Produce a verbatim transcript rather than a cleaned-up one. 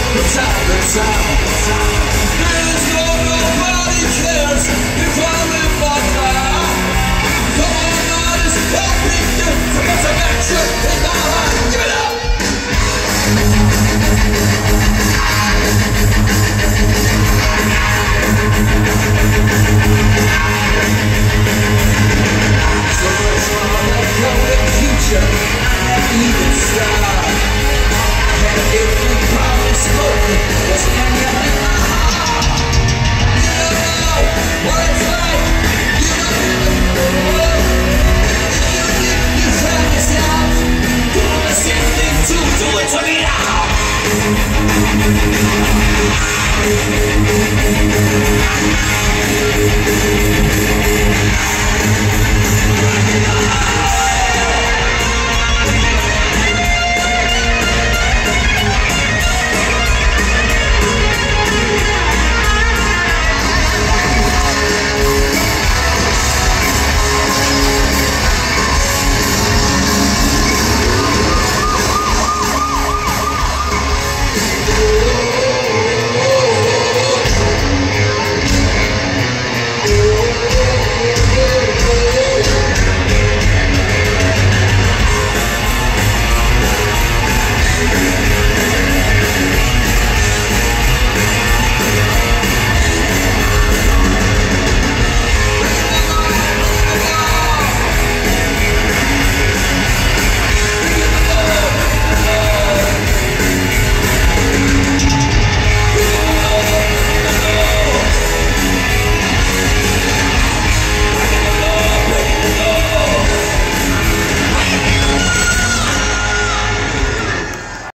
the time, the time. There's no nobody cares if I live or die. Come on, artists, help me get some action in my life. Give it up! So much more that golden future, even star. And every promise spoken was hanging in my heart. You know what it's like. You know the world. Even if you try yourself, doing the same thing to do it to me now. Right now.